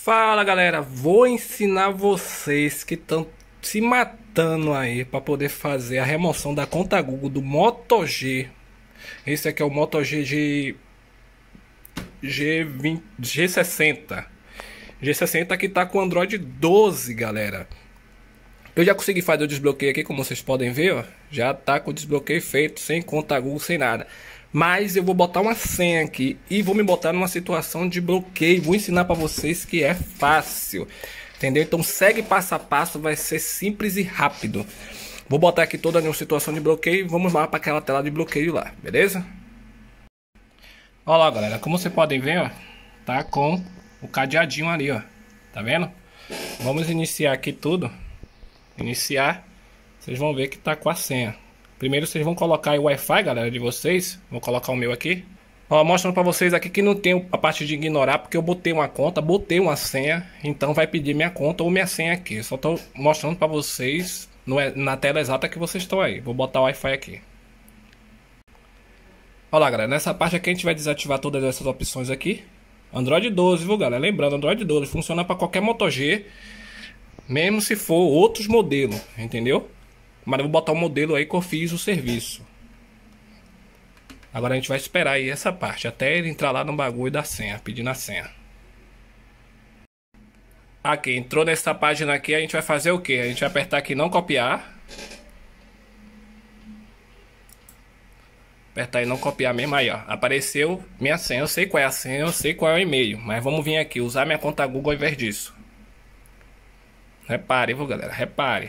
Fala galera, vou ensinar vocês que estão se matando aí para poder fazer a remoção da conta Google do Moto G. Esse aqui é o Moto G G20, G60. G60 que tá com Android 12, galera. Eu já consegui fazer o desbloqueio aqui, como vocês podem ver, ó. Já tá com o desbloqueio feito, sem conta Google, sem nada. Mas eu vou botar uma senha aqui e vou me botar numa situação de bloqueio. Vou ensinar para vocês que é fácil, entendeu? Então segue passo a passo, vai ser simples e rápido. Vou botar aqui toda a minha situação de bloqueio e vamos lá para aquela tela de bloqueio lá, beleza? Olha lá, galera, como vocês podem ver, ó, tá com o cadeadinho ali, ó, tá vendo? Vamos iniciar aqui tudo. Iniciar, vocês vão ver que tá com a senha. Primeiro vocês vão colocar o Wi-Fi, galera, de vocês. Vou colocar o meu aqui. Ó, mostrando pra vocês aqui que não tem a parte de ignorar, porque eu botei uma conta, botei uma senha. Então vai pedir minha conta ou minha senha aqui. Eu só tô mostrando pra vocês na tela exata que vocês estão aí. Vou botar o Wi-Fi aqui. Olha lá, galera, nessa parte aqui a gente vai desativar todas essas opções aqui. Android 12, viu, galera? Lembrando, Android 12 funciona pra qualquer Moto G, mesmo se for outros modelos, entendeu? Mas eu vou botar o modelo aí que eu fiz o serviço. Agora a gente vai esperar aí essa parte, até ele entrar lá no bagulho da senha, pedindo a senha. Aqui, entrou nessa página aqui, a gente vai fazer o que? A gente vai apertar aqui não copiar. Apertar aí não copiar mesmo, aí ó, apareceu minha senha. Eu sei qual é a senha, eu sei qual é o e-mail. Mas vamos vir aqui, usar minha conta Google ao invés disso. Repare, viu, galera, repare.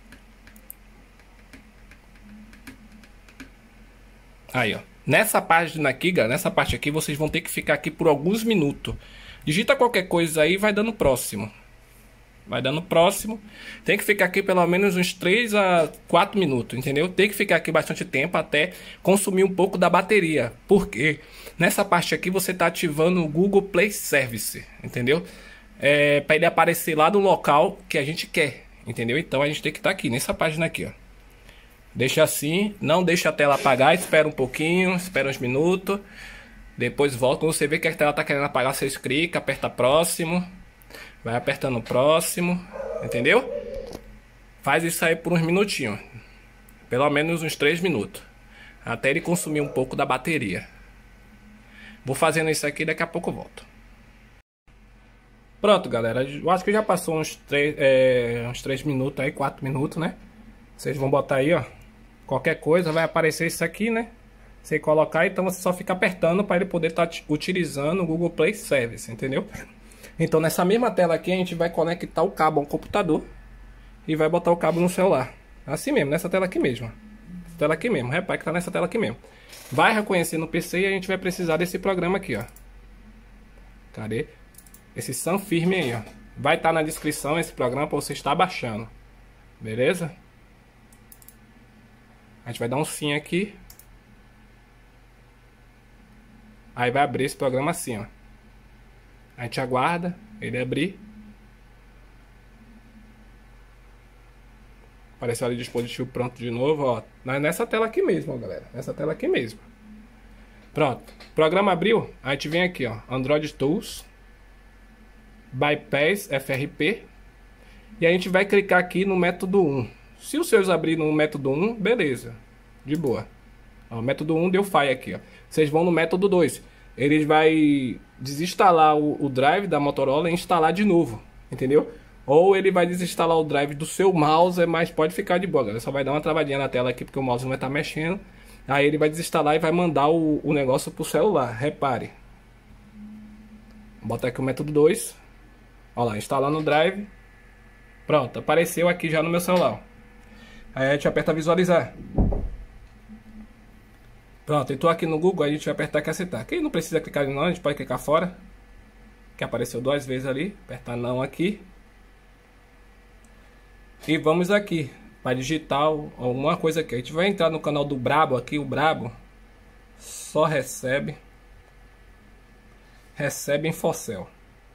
Aí, ó. Nessa página aqui, galera, nessa parte aqui, vocês vão ter que ficar aqui por alguns minutos. Digita qualquer coisa aí e vai dando próximo. Vai dando próximo. Tem que ficar aqui pelo menos uns 3 a 4 minutos, entendeu? Tem que ficar aqui bastante tempo até consumir um pouco da bateria. Porque nessa parte aqui você está ativando o Google Play Service, entendeu? Para ele aparecer lá no local que a gente quer, entendeu? Então a gente tem que estar aqui, nessa página aqui, ó. Deixa assim, não deixa a tela apagar, espera um pouquinho, espera uns minutos. Depois volta, quando você vê que a tela está querendo apagar, você clica, aperta próximo. Vai apertando próximo, entendeu? Faz isso aí por uns minutinhos. Pelo menos uns 3 minutos. Até ele consumir um pouco da bateria. Vou fazendo isso aqui, daqui a pouco eu volto. Pronto, galera, eu acho que já passou uns 3 minutos aí, 4 minutos, né? Vocês vão botar aí, ó. Qualquer coisa vai aparecer isso aqui, né? Você colocar, então você só fica apertando para ele poder estar utilizando o Google Play Service, entendeu? Então nessa mesma tela aqui a gente vai conectar o cabo ao computador e vai botar o cabo no celular. Assim mesmo, nessa tela aqui mesmo. Essa tela aqui mesmo, repare que tá nessa tela aqui mesmo. Vai reconhecer no PC e a gente vai precisar desse programa aqui, ó. Cadê? Esse Sanfirme aí, ó. Vai estar na descrição esse programa para você estar baixando. Beleza? A gente vai dar um sim aqui. Aí vai abrir esse programa assim, ó. A gente aguarda ele abrir. Apareceu ali o dispositivo pronto de novo, ó. Nessa tela aqui mesmo, ó, galera. Nessa tela aqui mesmo. Pronto. O programa abriu. A gente vem aqui, ó. Android Tools. Bypass FRP. E a gente vai clicar aqui no método 1. Se os seus abrir no método 1, beleza. De boa. Ó, o método 1 deu falha aqui, ó. Vocês vão no método 2. Ele vai desinstalar o drive da Motorola e instalar de novo, entendeu? Ou ele vai desinstalar o drive do seu mouse, mas pode ficar de boa, galera. Só vai dar uma travadinha na tela aqui porque o mouse não vai estar mexendo. Aí ele vai desinstalar e vai mandar o negócio pro celular, repare. Vou botar aqui o método 2. Olha lá, instalando o drive. Pronto, apareceu aqui já no meu celular. Aí a gente aperta visualizar. Pronto, eu tô aqui no Google, a gente vai apertar aqui aceitar. Quem não precisa clicar em não, a gente pode clicar fora. Que apareceu 2 vezes ali. Apertar não aqui. E vamos aqui para digitar alguma coisa aqui. A gente vai entrar no canal do Brabo aqui, o Brabo. Só recebe Infocel.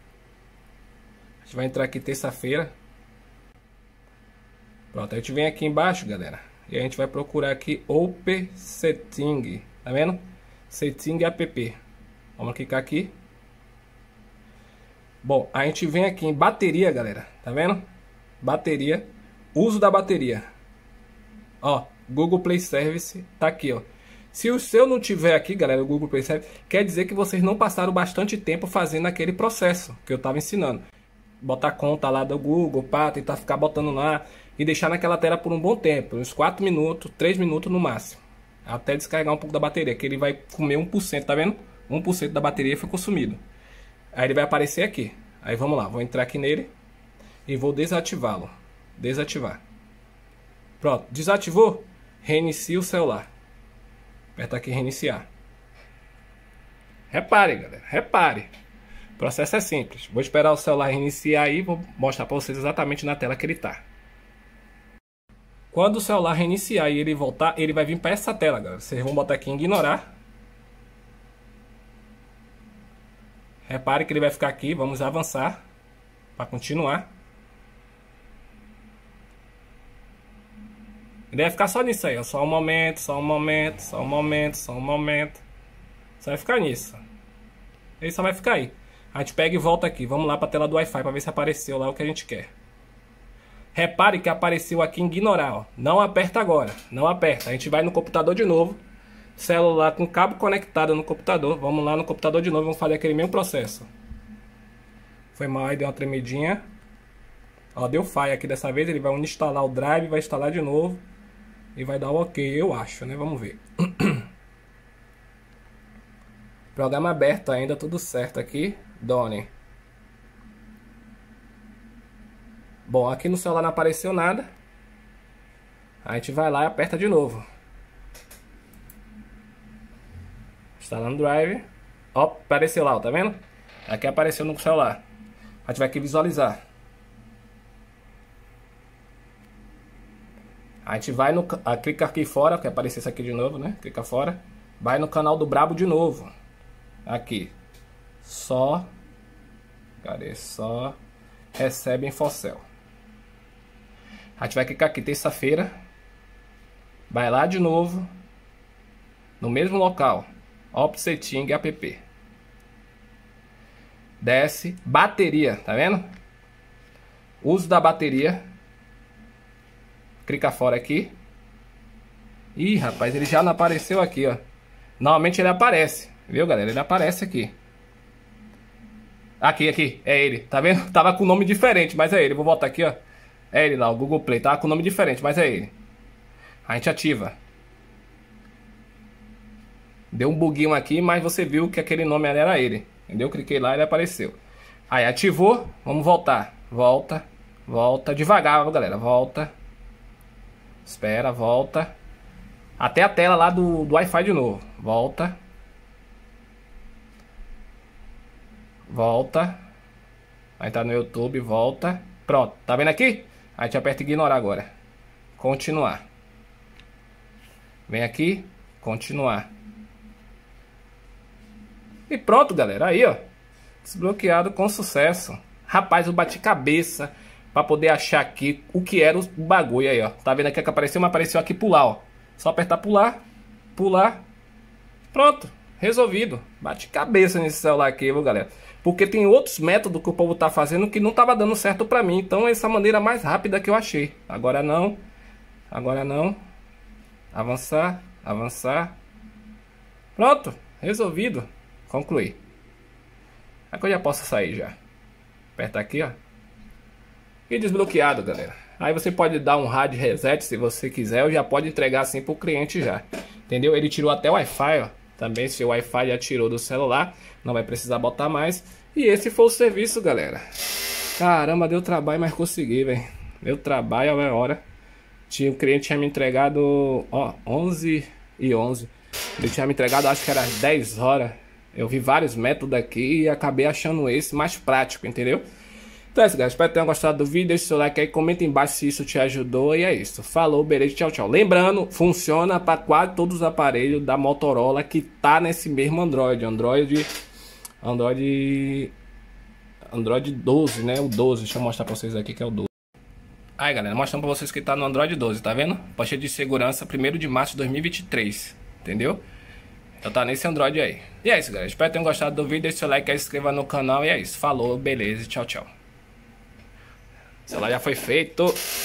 A gente vai entrar aqui terça-feira. Pronto, a gente vem aqui embaixo, galera. E a gente vai procurar aqui Open Setting. Tá vendo? Setting app. Vamos clicar aqui. Bom, a gente vem aqui em bateria, galera. Tá vendo? Bateria. Uso da bateria. Ó, Google Play Service tá aqui, ó. Se o seu não tiver aqui, galera, o Google Play Service, quer dizer que vocês não passaram bastante tempo fazendo aquele processo que eu tava ensinando. Botar conta lá do Google, pá, tentar ficar botando lá e deixar naquela tela por um bom tempo, uns 4 minutos, 3 minutos no máximo. Até descarregar um pouco da bateria, que ele vai comer 1%, tá vendo? 1% da bateria foi consumido. Aí ele vai aparecer aqui. Aí vamos lá, vou entrar aqui nele e vou desativá-lo. Desativar. Pronto, desativou? Reinicia o celular. Aperta aqui reiniciar. Repare, galera, repare. O processo é simples. Vou esperar o celular reiniciar aí e vou mostrar para vocês exatamente na tela que ele está. Quando o celular reiniciar e ele voltar, ele vai vir para essa tela, galera. Vocês vão botar aqui em ignorar. Repare que ele vai ficar aqui. Vamos avançar para continuar. Ele vai ficar só nisso aí, ó. Só um momento, só um momento, só um momento, só um momento. Só vai ficar nisso. Ele só vai ficar aí. A gente pega e volta aqui. Vamos lá para a tela do Wi-Fi para ver se apareceu lá o que a gente quer. Repare que apareceu aqui em ignorar, ó. Não aperta agora. Não aperta. A gente vai no computador de novo. Celular com cabo conectado no computador. Vamos lá no computador de novo. Vamos fazer aquele mesmo processo. Foi mal aí, deu uma tremidinha. Ó, deu falha aqui dessa vez. Ele vai instalar o drive, vai instalar de novo. E vai dar o ok, eu acho, né? Vamos ver. Programa aberto ainda, tudo certo aqui. Done. Bom, aqui no celular não apareceu nada. A gente vai lá e aperta de novo. Instalando o drive. Ó, apareceu lá, ó, tá vendo? Aqui apareceu no celular. A gente vai aqui visualizar. A gente vai no... clica aqui fora, que aparecesse aqui de novo, né? Clica fora. Vai no canal do Brabo de novo. Aqui. Só... Cadê? Só... Recebe Infocel. A gente vai clicar aqui, terça-feira. Vai lá de novo. No mesmo local. Opt Setting App. Desce. Bateria, tá vendo? Uso da bateria. Clica fora aqui. Ih, rapaz, ele já não apareceu aqui, ó. Normalmente ele aparece. Viu, galera? Ele aparece aqui. Aqui. É ele. Tá vendo? Tava com nome diferente, mas é ele. Vou botar aqui, ó. É ele lá, o Google Play. Tava com nome diferente, mas é ele. A gente ativa. Deu um buguinho aqui, mas você viu que aquele nome era ele. Entendeu? Cliquei lá e ele apareceu. Aí ativou. Vamos voltar. Volta. Volta. Devagar, galera. Volta. Espera, volta. Até a tela lá do Wi-Fi de novo. Volta. Volta. Aí tá no YouTube, volta. Pronto, tá vendo aqui? A gente aperta ignorar agora. Continuar. Vem aqui, continuar. E pronto, galera. Aí, ó. Desbloqueado com sucesso. Rapaz, eu bati cabeça pra poder achar aqui o que era o bagulho aí, ó. Tá vendo aqui que apareceu? Mas apareceu aqui pular, ó. Só apertar pular. Pular. Pronto. Resolvido. Bate cabeça nesse celular aqui, viu, galera? Porque tem outros métodos que o povo tá fazendo que não tava dando certo pra mim. Então essa é a maneira mais rápida que eu achei. Agora não. Agora não. Avançar. Avançar. Pronto. Resolvido. Concluir. Aqui eu já posso sair já. Aperta aqui, ó. E desbloqueado, galera. Aí você pode dar um hard reset se você quiser. Ou já pode entregar assim pro cliente já. Entendeu? Ele tirou até o Wi-Fi, ó. Também se o Wi-Fi já tirou do celular. Não vai precisar botar mais. E esse foi o serviço, galera. Caramba, deu trabalho, mas consegui, velho. Deu trabalho, é hora. O cliente tinha me entregado, ó, 11h11. Ele tinha me entregado, acho que era 10 horas. Eu vi vários métodos aqui e acabei achando esse mais prático, entendeu? Então é isso, galera. Espero que tenham gostado do vídeo. Deixe seu like aí, comenta embaixo se isso te ajudou. E é isso. Falou, beleza, tchau, tchau. Lembrando, funciona para quase todos os aparelhos da Motorola que tá nesse mesmo Android. Android 12, né? O 12. Deixa eu mostrar para vocês aqui que é o 12. Aí, galera, mostrando para vocês que tá no Android 12, tá vendo? Poxa de segurança, 1º de março de 2023. Entendeu? Então tá nesse Android aí. E é isso, galera. Espero que tenham gostado do vídeo. Deixe seu like aí, se inscreva no canal. E é isso. Falou, beleza, tchau, tchau. O celular já foi feito.